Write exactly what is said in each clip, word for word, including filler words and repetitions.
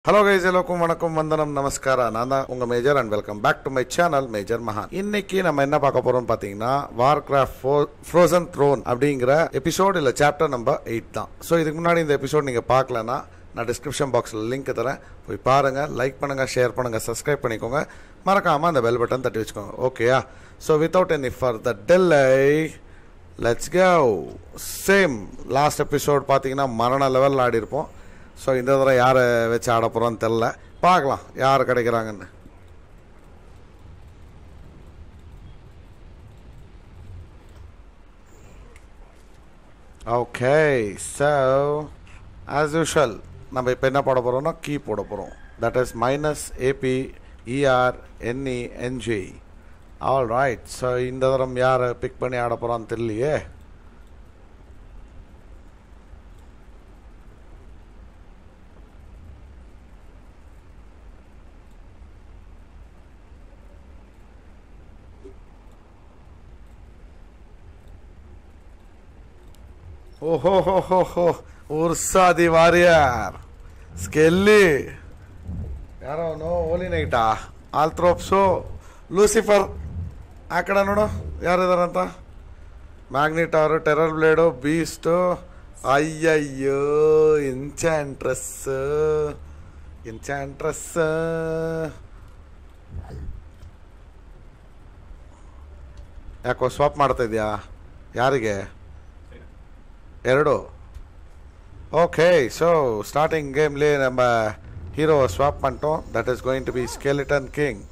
Hello guys, எல்லாருக்கும் வணக்கம் வந்தனம் நமஸ்காரம். நான் தான் உங்க Major and welcome back to my channel Major மகான். இன்னைக்கு நம்ம என்ன பார்க்க போறோம் பாத்தீங்கன்னா வார்கிராஃப்ட் ஃப்ரோசன் த்ரோன் அப்படிங்கிற எபிசோட் இல்ல சாப்டர் நம்பர் எயிட் தான். ஸோ இதுக்கு முன்னாடி இந்த எபிசோட் நீங்க பார்க்கலன்னா நான் டிஸ்கிரிப்ஷன் பாக்ஸில் லிங்க் தரேன், போய் பாருங்க, லைக் பண்ணுங்க, ஷேர் பண்ணுங்க, சப்ஸ்கிரைப் பண்ணிக்கோங்க, மறக்காம அந்த பெல் பட்டன் தட்டி வச்சுக்கோங்க. ஓகேயா? So without any further delay let's go. Same last episode பார்த்தீங்கன்னா மரண லெவலில் ஆடி இருப்போம். ஸோ இந்த தடவை யாரை வச்சு ஆட போகிறோன்னு தெரில, பார்க்கலாம் யார் கிடைக்கிறாங்கன்னு. ஓகே, ஸோ ஆஸ் யூஷுவல் நம்ம இப்போ என்ன போட போகிறோம்னா கீ போட போகிறோம். That is minus AP ER NE NG. All right. So இந்த தரம் யாரை பிக் பண்ணி ஆட போகிறான்னு தெரியலையே. ஓஹோ ஹோ ஹோ ஹோ உர்சாதி வாரியர் ಸ್ಕೆಲ್ಲಿ ಯಾರವನು ಓಲಿ ನೈಟಾ ಆಲ್ತ್ರೋಪ್ಸು ಲೂಸಿಫರ್ ಆ ಕಡೆ ನೋಡು ಯಾರಿದಾರಂತ. ಮ್ಯಾಗ್ನಿಟಾರು, ಟೆರರ್ ಬ್ಲೇಡು, ಬೀಸ್ಟು, ಅಯ್ಯಯ್ಯೋ ಇನ್ಚಾಂಟ್ರಸ್ ಇನ್ಚಾಂಟ್ರಸ್ ಯಾಕೋ ಸ್ವಾಪ್ ಮಾಡ್ತಾ ಇದೆಯಾ? ಯಾರಿಗೆ? ಎರಡು. ಓಕೆ, ಸೊ ಸ್ಟಾರ್ಟಿಂಗ್ ಗೇಮ್ಲಿ ನಮ್ಮ ಹೀರೋ ಸ್ವಾಪ್ பண்ணிட்டோம். That is going to be skeleton king.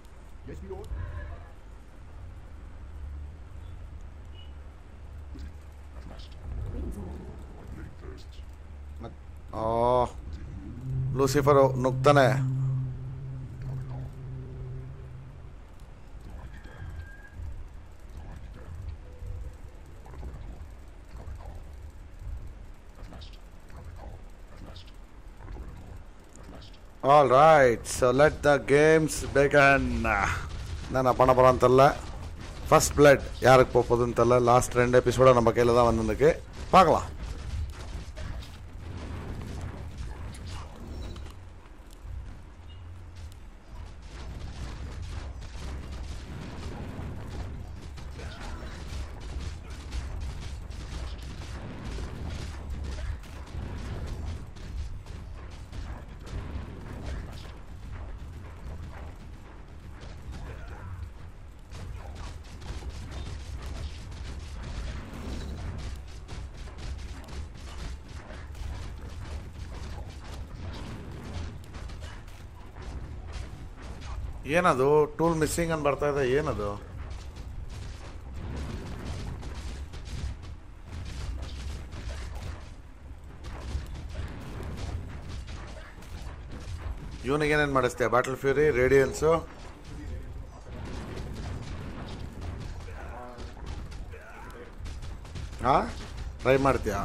ಓ ಲೂಸಿಫರ್ ನುಗ್ತಾನೆ. All right, so let the games begin. ನಾನು பண்ண போகிறோம் தெரில. ஃபர்ஸ்ட் பிளட் யாருக்கு போக போகுதுன்னு தெரில. லாஸ்ட் ரெண்டு எபிசோட நம்ம கையில் தான் வந்திருக்கு, பார்க்கலாம். ಏನದು ಟೂಲ್ ಮಿಸ್ಸಿಂಗ್ ಅಂತ ಬರ್ತಾ ಇದೆ, ಏನದು? ಇವನಿಗೆ ಏನೇನು ಮಾಡಿಸ್ತೀಯ? ಬ್ಯಾಟಲ್ ಫ್ಯೂರಿ, ರೇಡಿಯನ್ಸು, ಹಾ ಟ್ರೈ ಮಾಡ್ತೀಯಾ?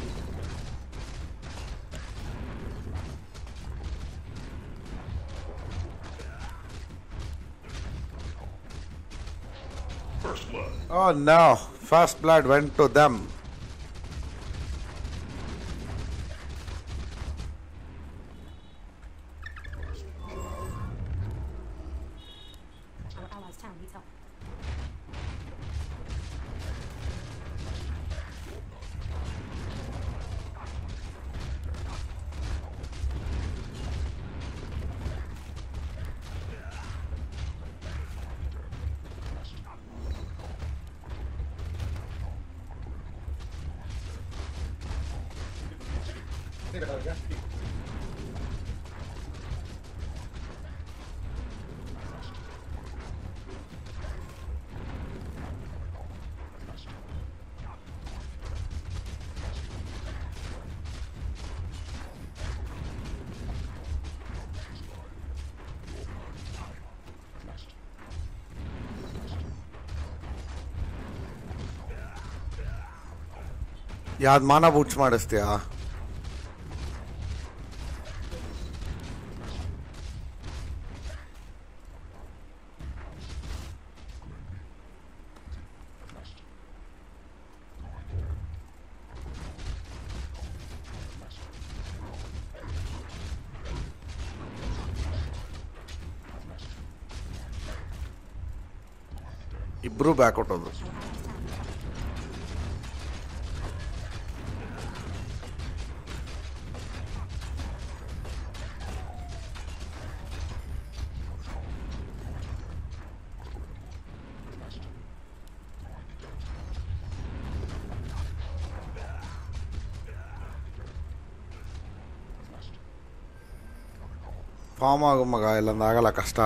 Oh no, first blood went to them. Our allies' town needs help. ಯಾವ್ದು ಮಾನ ಬೂಟ್ಸ್ ಮಾಡಿಸ್ತೀಯಾ? ಇಬ್ರು ಬ್ಯಾಕ್ ಹೊಟ್ಟೋದ್ರು. ಫಾರ್ಮ್ ಆಗು ಮಗ, ಇಲ್ಲೊಂದು ಆಗಲ್ಲ, ಕಷ್ಟ.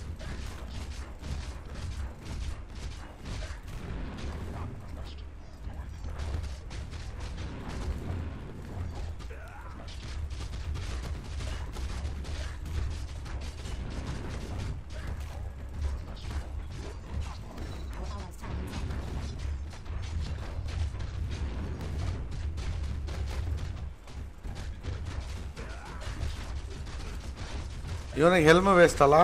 ಇವನಿಗೆ ಹೆಲ್ಮ್ ವೇಸ್ಟ್ ಅಲ್ಲ.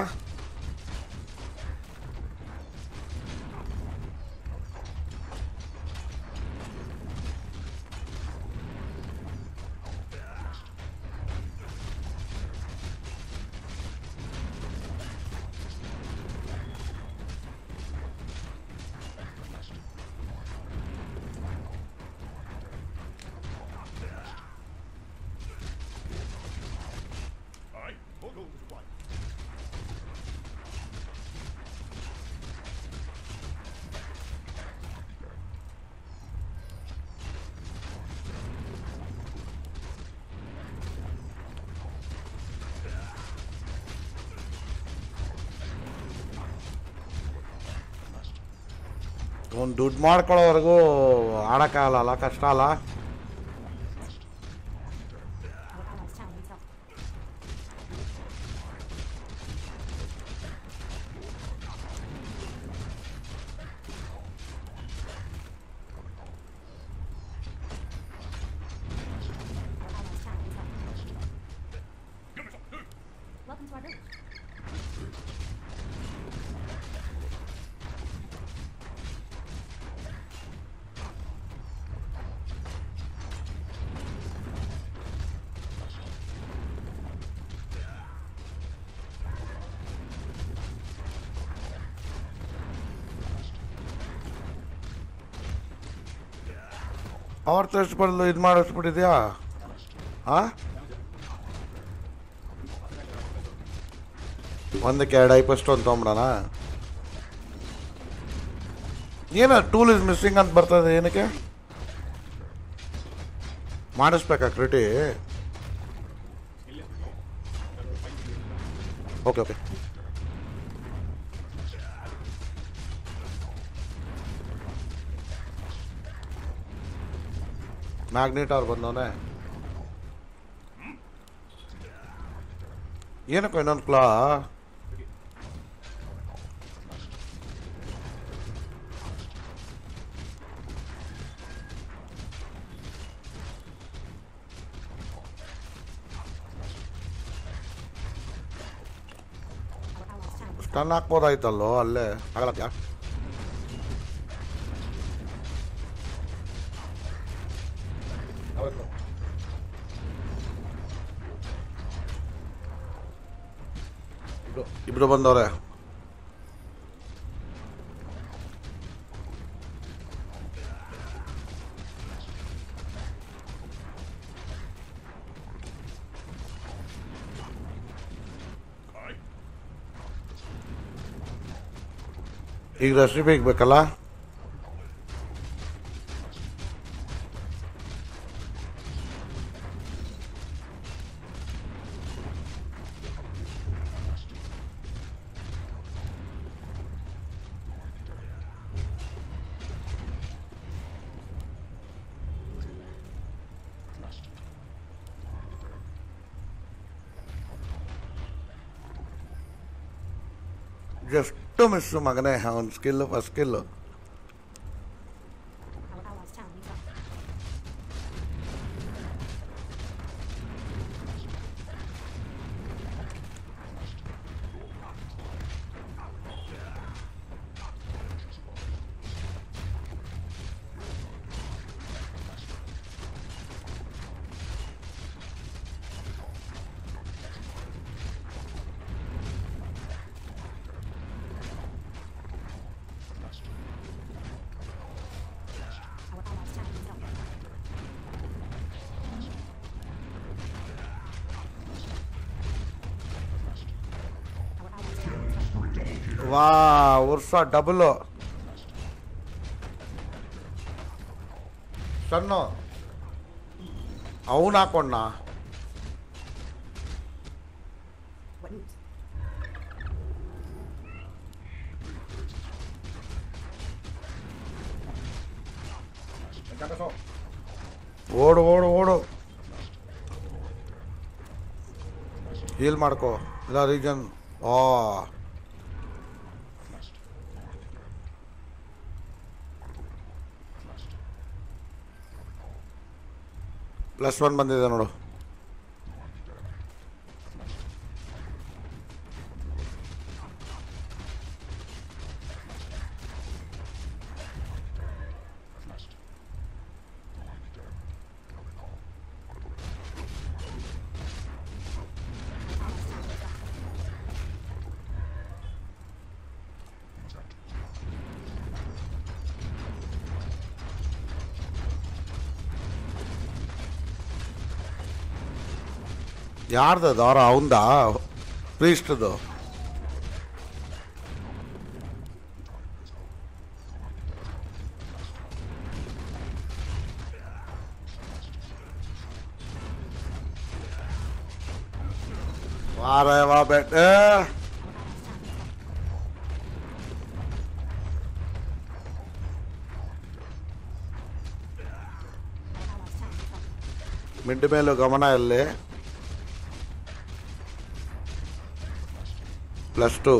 ಒಂದು ದುಡ್ಡು ಮಾಡ್ಕೊಳ್ಳೋವರೆಗೂ ಆಡೋಕ್ಕಾಗಲ್ಲ, ಕಷ್ಟ ಅಲ್ಲ. ಪವರ್ ಟೆಸ್ಟ್ ಬದಲು ಇದು ಮಾಡಿಸ್ಬಿಟ್ಟಿದ್ಯಾ? ಹಾಂ, ಒಂದಕ್ಕೆ ಎರಡು ಐಪಷ್ಟು ಅಂತ ತೊಗೊಂಬಿಡೋಣ. ಏನ ಟೂಲ್ ಇಸ್ ಮಿಸ್ಸಿಂಗ್ ಅಂತ ಬರ್ತದೆ, ಏನಕ್ಕೆ ಮಾಡಿಸ್ಬೇಕಾ ಕ್ರಿಟಿ? ಓಕೆ ಓಕೆ ಮ್ಯಾಗ್ನೆಟ್ ಅವ್ರು ಬಂದವನೆ. ಏನಕ್ಕೋ ಇನ್ನೊಂದು ಕ್ಲಾ ಸ್ಟನ್ ಹಾಕ್ಬೋದಾಯ್ತಲ್ಲೋ, ಅಲ್ಲೇ ಆಗಲ್ಲ. ಇಬ್ರು ಬಂದವ್ರೆ. ಈಗ ರಶ್ಮಿ ಬೇಕಲ್ಲ. ಎಷ್ಟು ಮಿಸ್ಸು ಮಗನೇ, ಅವನ ಸ್ಕಿಲ್ಲು ಫಸ್ಟ್ ಸ್ಕಿಲ್ಲು. ವಾ ವರ್ಷ ಡಬಲ್ ಸಣ್ಣ ಅವನು ಹಾಕೊಂಡ ಓಡು ಓಡು ಓಡು ಹೀಲ್ ಮಾಡ್ಕೋ ಇಲ್ಲ ರೀಜನ್ ಆ ಪ್ಲಸ್ ಒನ್ ಬಂದಿದೆ ನೋಡು. ಯಾರ್ದು ಅವರ ಅವಂದ ಪ್ರೀಸ್ಟ್ದು ವಾರ ವಾ ಬೆಟ್ಟ ಮಿಡ್ ಮೇಲೂ ಗಮನ ಇಲ್ಲಿ ಪ್ಲಸ್ ಟು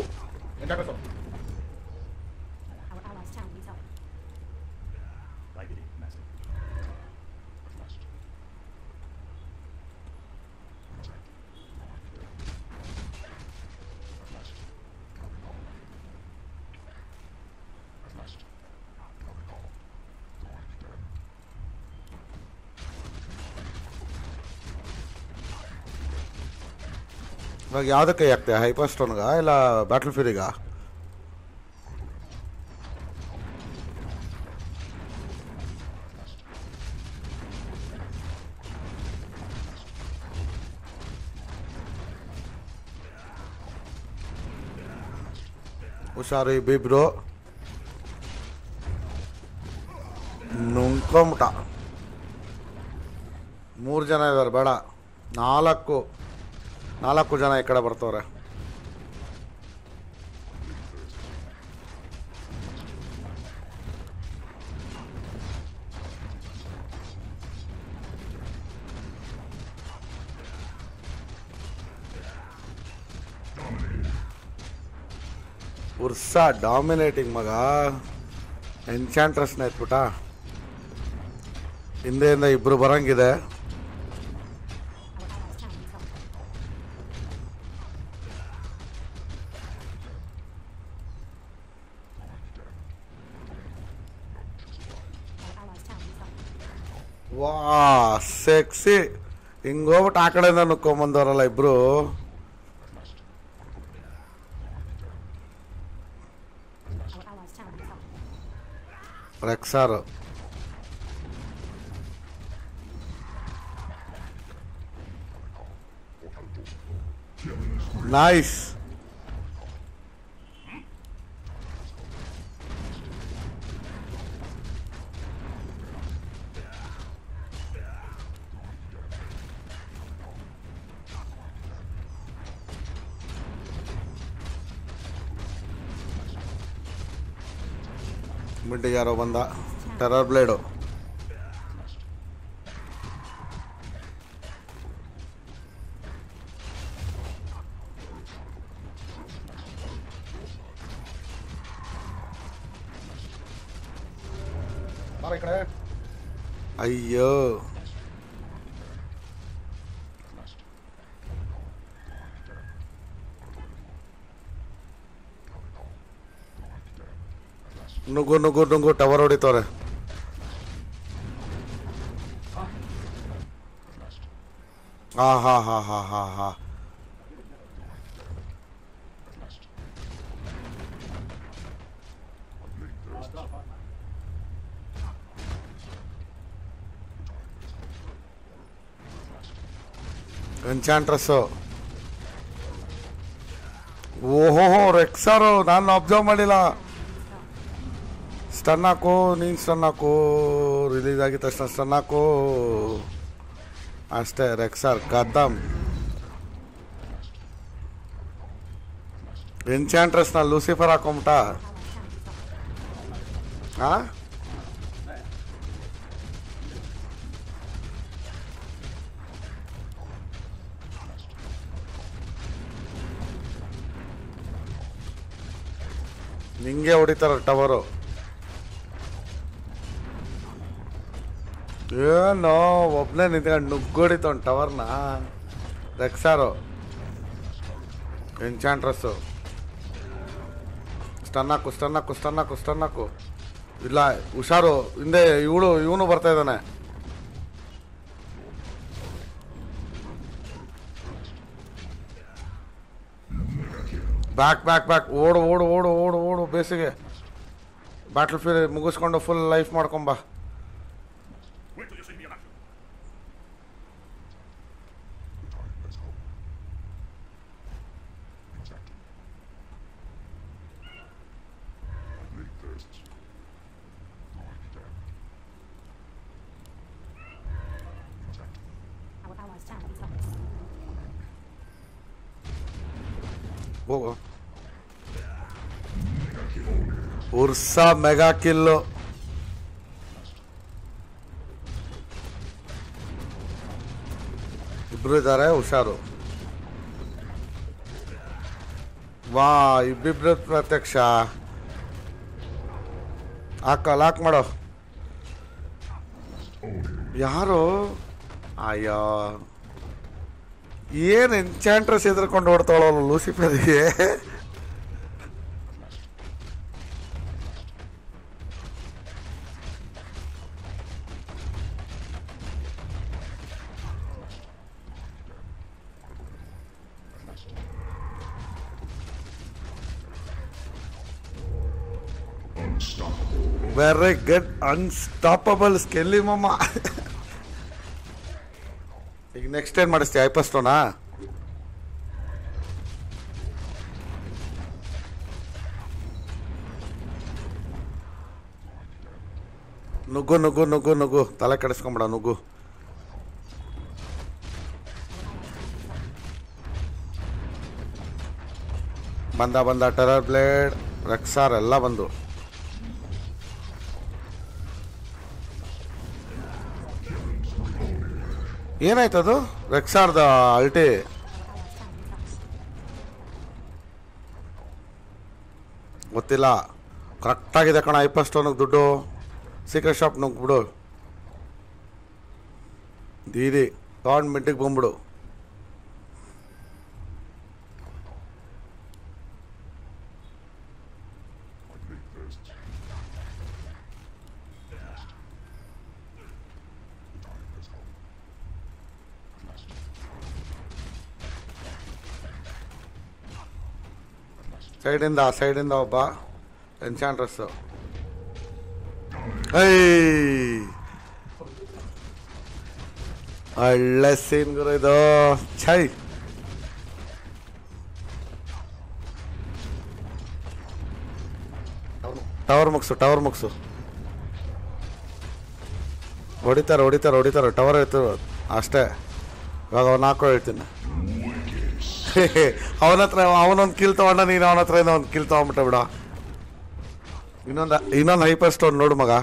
ಇವಾಗ ಯಾವುದಕ್ಕೆ ಆಗ್ತದೆ ಹೈಪರ್ ಸ್ಟೋನ್ಗ ಇಲ್ಲ ಬ್ಯಾಟಲ್ ಫ್ಯೂರಿಗ? ಹುಷಾರು ಇಬ್ಬಿಬ್ರು ನುಂಕೊಂಬಿಟ. ಮೂರು ಜನ ಇದ್ದಾರೆ, ಬೇಡ ನಾಲ್ಕು ನಾಲ್ಕು ಜನ ಈ ಕಡೆ ಬರ್ತವ್ರೆ. ಉರ್ಸ ಡಾಮಿನೇಟಿಂಗ್ ಮಗ. ಎನ್ಚಾಂಟ್ರಸ್ನ ಎತ್ಬಿಟ್ಟ. ಹಿಂದೆಯಿಂದ ಇಬ್ರು ಬರಂಗಿದೆ. ವಾ ಸೆಕ್ಸಿ. ಹಿಂಗೋಗ್ಬಿಟ್ಟು ಆ ಕಡೆಯಿಂದ ನುಕ್ಕೊಂಬಂದವರಲ್ಲ ಇಬ್ರು. ರೆಕ್ಸಾರು ನೈಸ್. ಮಿಡ್ಡಿಗೆ ಯಾರೋ ಬಂದ. Terrorblade. ಅಯ್ಯೋ ನುಗ್ಗು ನುಗ್ಗು ನುಗ್ಗು ಟವರ್ ಹೊಡಿತವ್ರೆ. ಹಾ ಹಾ ಹಾ ಹಾ ಹಾ ಹಾ ಎನ್ಚಾಂಟ್ರಸ್ಸು ಓಹೋ ರೆಕ್ಸಾರು ನಾನು ಅಬ್ಸರ್ವ್ ಮಾಡಿಲ್ಲ. ಸ್ಟನ್ ಹಾಕು, ನೀನು ಸ್ಟನ್ ಹಾಕು, ರಿಲೀಸ್ ಆಗಿದ ತಕ್ಷಣ ಸ್ಟನ್ ಹಾಕು ಅಷ್ಟೇ. ರೆಕ್ಸಾರ್ ಗದ್ದಮ್. ಎನ್ಚಾಂಟ್ರೆಸ್ನ ಲೂಸಿಫರ್ ಹಾಕೊಂಬಿಟ್ಟ. ಹಾ ನಿಂಗೆ ಹೊಡಿತಾರ ಟವರು. ಏನೋ ಒಬ್ಬನೇ ನಿಂತ್ಕೊಂಡು ನುಗ್ಗೊಡಿತವನ್ ಟವರ್ನ. Rexxar Enchantress. ಸ್ಟನ್ ಹಾಕು, ಸ್ಟನ್ ಹಾಕು, ಸ್ಟನ್ ಹಾಕು, ಸ್ಟನ್ ಹಾಕು. ಇಲ್ಲ ಹುಷಾರು, ಹಿಂದೆ ಇವಳು ಇವನು ಬರ್ತಾ ಇದ್ದಾನೆ. ಬ್ಯಾಕ್ ಬ್ಯಾಕ್ ಬ್ಯಾಕ್ ಓಡು ಓಡು ಓಡು ಓಡು ಓಡು. ಬೇಸಿಗೆ ಬ್ಯಾಟಲ್ ಫೀಲ್ಡ್ ಮುಗಿಸ್ಕೊಂಡು ಫುಲ್ ಲೈಫ್ ಮಾಡ್ಕೊಂಬ. ಹೋಗು. Ursa mega kill. ಇಬ್ರು ಇದ್ದಾರೆ, ಹುಷಾರು. ವಾ ಇಬ್ಬಿಬ್ರು ಪ್ರತ್ಯಕ್ಷ. ಹಾಕ ಲಾಕ್ ಮಾಡೋ. ಯಾರು? ಅಯ್ಯೋ ಏನು ಎನ್ಚಾಂಟ್ರೆಸ್ ಎದ್ರಕೊಂಡು ಓಡ್ತಾವಳಲ್ಲ ಲೂಸಿಫರ್ಗೆ. Very good. ಅನ್ಸ್ಟಾಪಬಲ್ ಸ್ಕೆಲ್ಲಿ ಮಮ್ಮ. ಈಗ ನೆಕ್ಸ್ಟ್ ಏನ್ ಮಾಡಿಸ್ತೀಯ? ಐಪಸ್ಟೋನಾ? ನುಗ್ಗು ನುಗ್ಗು ನುಗ್ಗು ನುಗ್ಗು. ತಲೆ ಕೆಡಿಸ್ಕೊಂಬಿಡ, ನುಗ್ಗು. ಬಂದ ಬಂದ ಟೆರರ್ ಬ್ಲೇಡ್, ರೆಕ್ಸಾರ್ ಎಲ್ಲ ಬಂದು. ಏನಾಯ್ತದು? ರೆಕ್ಸಾರ್ದ ಅಲ್ಟಿ ಗೊತ್ತಿಲ್ಲ. ಕರೆಕ್ಟಾಗಿದೆ ಕಣ. ಐಪಸ್ಟೋನಿಗೆ ದುಡ್ಡು. Secret shop ನುಗ್ಬಿಡು. ದೀದಿ ತಗೊಂಡು ಮಿಂಟಿಗೆ ಬಂದ್ಬಿಡು. ಸೈಡಿಂದ ಸೈಡಿಂದ ಒಬ್ಬ ಎನ್ಚಾಂಟ್ರಸ್ಸು. ಐ ಒಳ್ಳೆ ಸೀನ್ ಗುರು ಇದು. ಛೈ ಟವರ್ ಮುಗಿಸು, ಟವರ್ ಮುಗಿಸು. ಹೊಡಿತಾರೆ ಹೊಡಿತಾರೆ ಹೊಡಿತಾರೆ. ಟವರ್ ಇತ್ತು ಅಷ್ಟೇ. ಇವಾಗ ಅವ್ನು ಹಾಕೋ ಹೇಳ್ತೀನಿ. ಅವನ ಹತ್ರ ಅವನೊಂದು ಕಿಲ್ ತಗೊಂಡ, ನೀನು ಅವನ ಹತ್ರ ಒಂದು ಕಿಲ್ ತಗೊಂಡ್ಬಿಟ್ಟ ಬಿಡ. ಇನ್ನೊಂದು ಇನ್ನೊಂದು ಹೈಪರ್ ಸ್ಟೋನ್ ನೋಡು ಮಗ.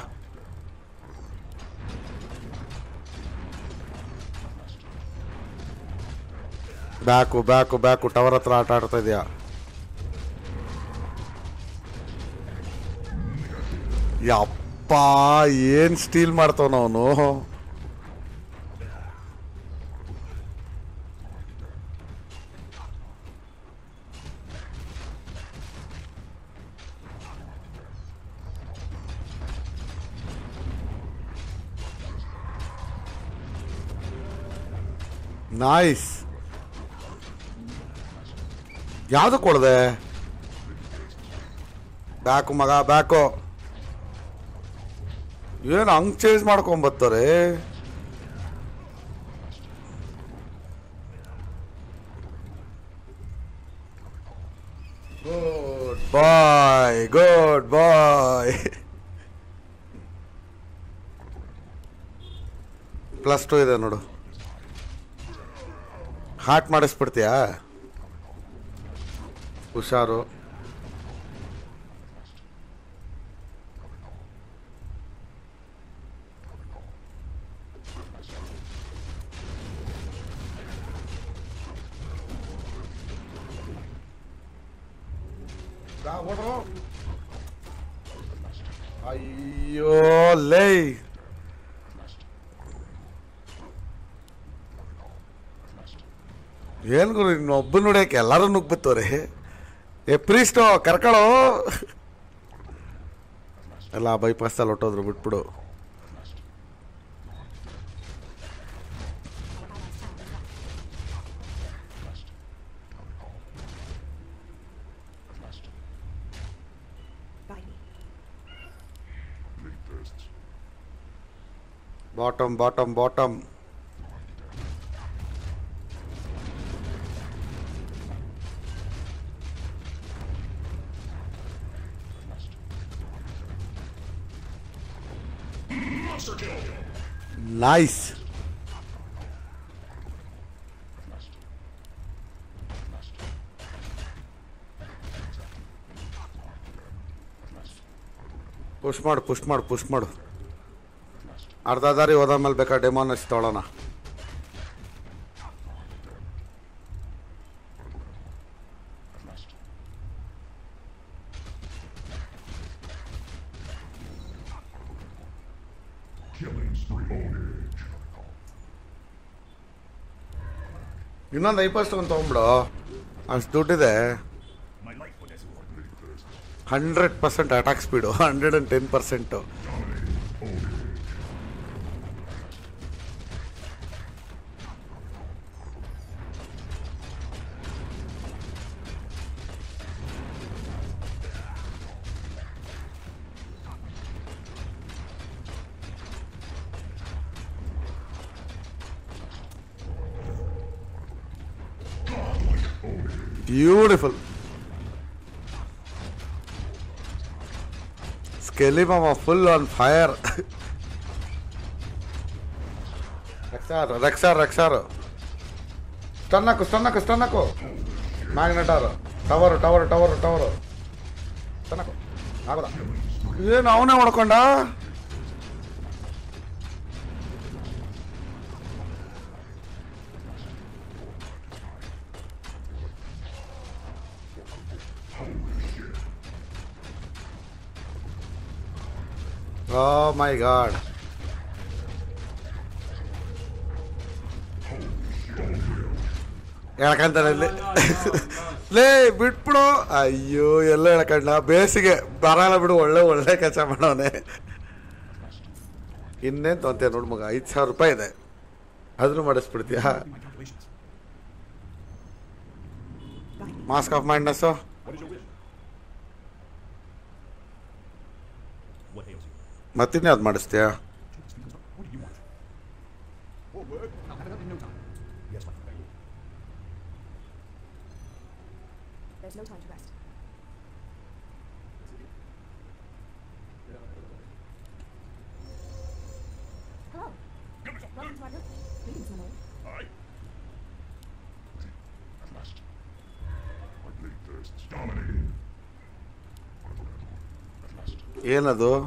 Back back back. ಟವರ್ ಹತ್ರ ಆಟ ಆಡ್ತಾ ಇದೆಯಾ? ಯಪ್ಪ ಏನ್ ಸ್ಟೀಲ್ ಮಾಡ್ತಾವನ ಅವನು. ನೈಸ್. ಯಾವ್ದು ಕೊಡದೆ? ಬ್ಯಾಕು ಮಗ ಬ್ಯಾಕು. ಏನು ಹಂಗ್ ಚೇಂಜ್ ಮಾಡ್ಕೊಂಬರ್ತಾರೆ? Good boy good boy. Plus two ಇದೆ ನೋಡು. ಹಾರ್ಟ್ ಮಾಡಿಸ್ಬಿಡ್ತೀಯಾ? ಹುಷಾರು. ಅಯ್ಯೋ ಲೇ, ಏನ್ ಗುರು ಇನ್ನೊಬ್ಬ ನೋಡ್ಯಾಕೆ ಎಲ್ಲಾರು ನುಗ್ಬಿತ್ತವ್ರಿ. ಏ ಪ್ರೀಸ್ಟು ಕರ್ಕಳೋ ಎಲ್ಲ ಬೈಪಾಸಲ್ಲಿ ಹೊಟ್ಟೋದ್ರು, ಬಿಟ್ಬಿಡು. Bottom bottom bottom. Nice. Push ಮಾಡು ಪುಷ್ ಮಾಡು ಪುಷ್ ಮಾಡು. ಅರ್ಧ ದಾರಿ ಹೋದ ಮೇಲೆ ಬೇಕಾದ್ರೆ ಡೆಮೋನ್ ಹಚ್ಚಿ ತೊಗೊಳ್ಳೋಣ. ಇನ್ನೊಂದು ಐಪಸ್ಟ್ ಒಂದು ತೊಗೊಂಬಿಡು, ಅಷ್ಟು ದುಡ್ಡಿದೆ. Hundred percent attack speed, hundred and ten percent. Beautiful. Skelly ಮಾಮ full on fire. Rexxar Rexxar Rexxar ಸ್ಟನ್ನಾಕು ಸ್ಟನ್ನಾಕು ಸ್ಟನ್ನಾಕು. Magnataur tower tower tower tower ಸ್ಟನ್ನಾಕು ಆಗೋದ. ಏನು ಅವನೇ ಹೊಡ್ಕೊಂಡ? Oh my god. ಎಳ್ಕಂತಾನೆ ಲೇ ಬಿಟ್ಬಿಡು. ಅಯ್ಯೋ ಎಲ್ಲ ಎಳ್ಕಂಡ. ಬೇಸಿಗೆ ಬರಲ್ಲ ಬಿಡು, ಒಳ್ಳೆ ಒಳ್ಳೆ ಕೆಲಸ ಮಾಡೋನೆ. ಇನ್ನೇನು ತೊಂತೀಯ ನೋಡು ಮಗ, ಐದು ಸಾವಿರ ರೂಪಾಯಿ ಇದೆ, ಆದ್ರೂ ಮಾಡಿಸ್ಬಿಡ್ತೀಯ. ಮಾಸ್ಕ್ ಆಫ್ ಮೈಂಡ್ನೆಸ್ಸು ಮತ್ತಿನ್ನೇ ಅದು ಮಾಡಿಸ್ತೀಯಾ? ಏನದು?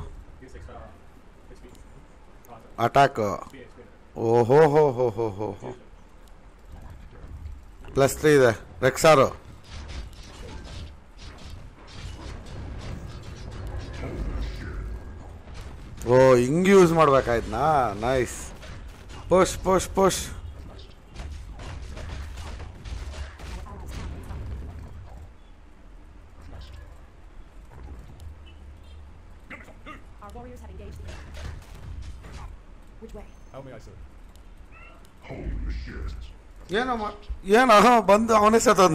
ಅಟ್ಯಾಕ್. ಓಹೋ ಹೋ ಹೋ ಹೋ ಹೋ ಹೋ. ಪ್ಲಸ್ ತ್ರೀ ಇದೆ. ರೆಕ್ಸಾರು ಓ ಹಿಂಗೆ ಯೂಸ್ ಮಾಡ್ಬೇಕಾಯ್ತನಾ? ನೈಸ್. Push push push. ಏನೋ ಏನೋ ಬಂದು ಅವನೇ ಸತ್ತೋದ್ನ.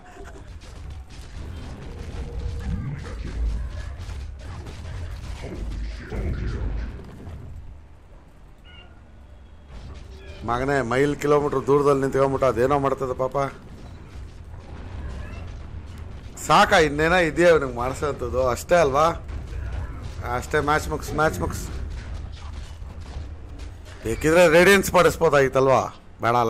ಮಗನೇ ಮೈಲ್ ಕಿಲೋಮೀಟರ್ ದೂರದಲ್ಲಿ ನಿಂತ್ಕೊಂಡ್ಬಿಟ್ಟು ಅದೇನೋ ಮಾಡ್ತದೆ ಪಾಪ. ಸಾಕಾ ಇನ್ನೇನೋ ಇದೆಯಾ ನನಗೆ ಮಾಡಿಸೋಂಥದ್ದು ಅಷ್ಟೇ ಅಲ್ವಾ ಅಷ್ಟೇ ಮ್ಯಾಚ್ ಮುಕ್ಸ್ ಮ್ಯಾಚ್ ಮುಕ್ಸ್ ಬೇಕಿದ್ರೆ ರೇಡಿಯನ್ಸ್ ಮಾಡಿಸ್ಬೋದಾಗಿತ್ತಲ್ವಾ ಬೇಡಲ್ಲ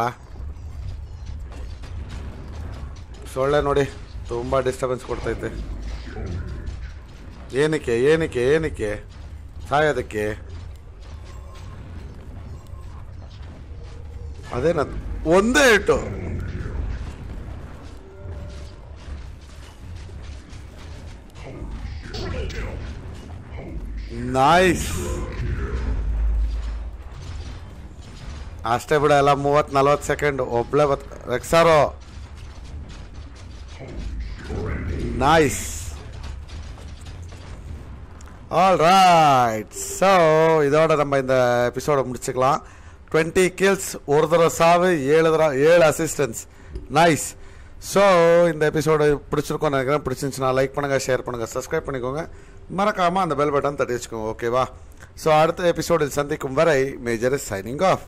ಸೊಳ್ಳೆ ನೋಡಿ ತುಂಬ ಡಿಸ್ಟರ್ಬೆನ್ಸ್ ಕೊಡ್ತೈತೆ ಏನಕ್ಕೆ ಏನಕ್ಕೆ ಏನಕ್ಕೆ ಸಾಯೋದಕ್ಕೆ ಅದೇನ ಒಂದೇ ಇಟ್ಟು ನೈಸ್ ಅಷ್ಟೇ ಬಿಡ ಎಲ್ಲ ಮೂವತ್ತು ನಲ್ವತ್ತು ಸೆಕೆಂಡ್ ಒಬ್ಳೆ ಬತ್ ರೆಕ್ಸಾರೋ ನೈಸ್ ஆல் ரைட் ஸோ இதோட நம்ம இந்த எபிசோடை முடிச்சுக்கலாம் டுவெண்ட்டி கில்ஸ் ஒரு தடவை சாவு ஏழு தடவை ஏழு அசிஸ்டன்ஸ் நைஸ் ஸோ இந்த எபிசோடு பிடிச்சிருக்கோன்னு நினைக்கிறேன் பிடிச்சிருந்துச்சுன்னா லைக் பண்ணுங்கள் ஷேர் பண்ணுங்கள் சப்ஸ்கிரைப் பண்ணிக்கோங்க மறக்காமல் அந்த பெல் பட்டன் தட்டி வச்சுக்கோங்க ஓகேவா ஸோ அடுத்த எபிசோடில் சந்திக்கும் வரை மேஜர் இஸ் சைனிங் ஆஃப்